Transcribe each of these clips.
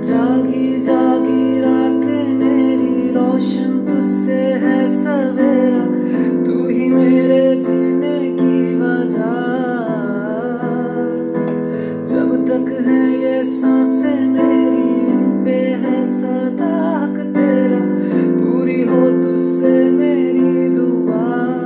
जागी जागी रात मेरी रोशन तुझसे है सवेरा, तू ही मेरे जीने की वजह। जब तक है ये सांसें मेरी, इन पे है सदा हक तेरा, पूरी हो तुझसे मेरी दुआ।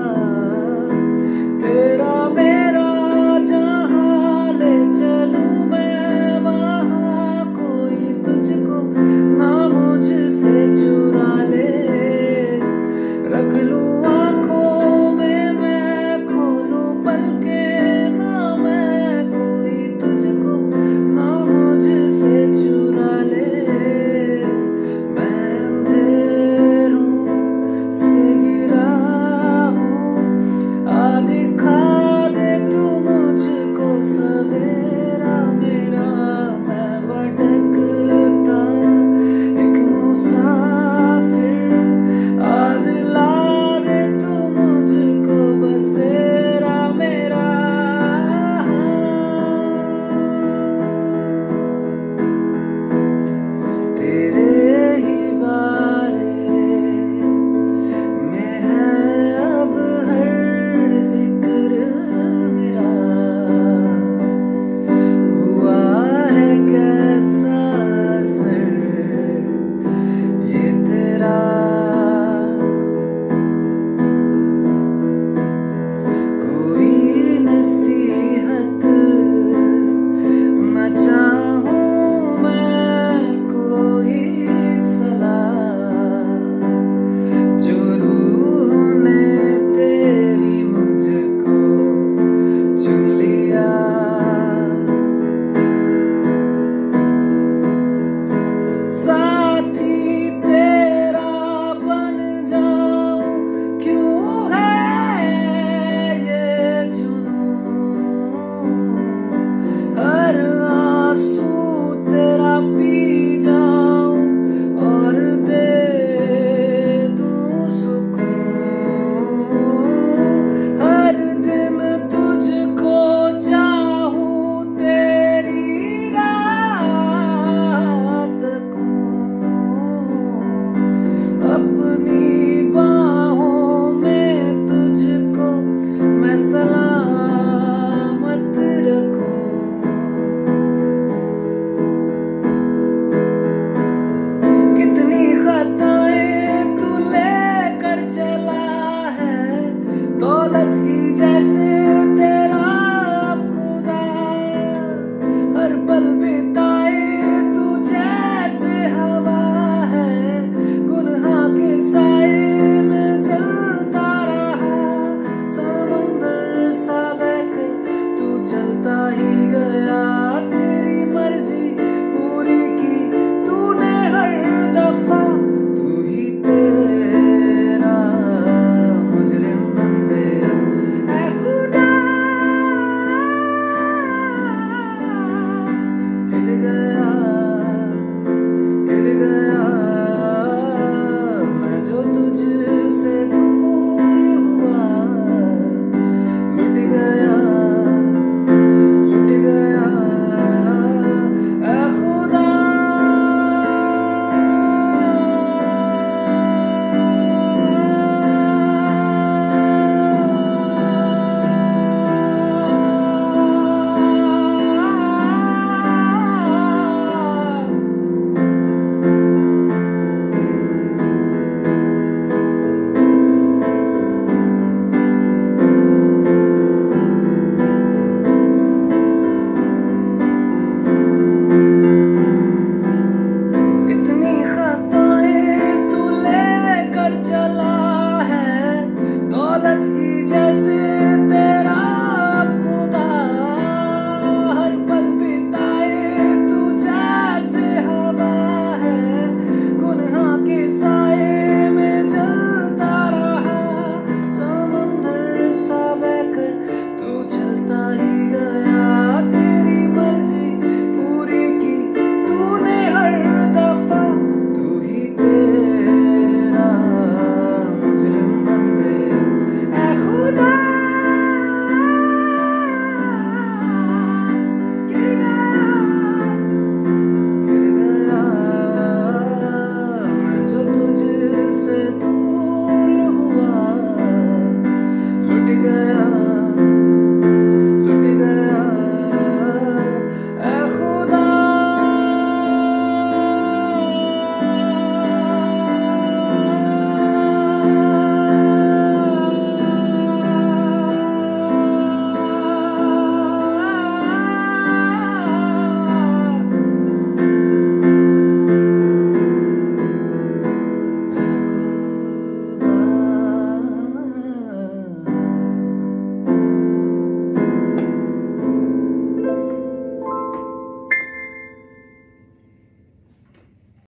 तेरा मेरा जहाँ ले चलूं मैं वहाँ, कोई तुझको ना मुझसे चुरा ले। रख लूं आँखों में मैं, खोलूं पलकें ना मैं, कोई तुझको ना मुझसे चुरा ले। मैं अंधेरों से गिरा हूँ, आ दिखा दे तू मुझको सवेरा मेरा। मैं भटकता एक मुसाफिर, आ दिला दे तू मुझको बसेरा मेरा। तेरे ही बारे में है अब हर जिक्र मेरा, हुआ है कैसा असर ये तेरा। कोई नसीहत न चाहूं मैं, कोई सलाह, जो रूह ने तेरी मुझको चुन लिया। साथी तेरा बन जाऊं, क्यों है ये जुनून, हर आंसू तेरा पी जाऊं।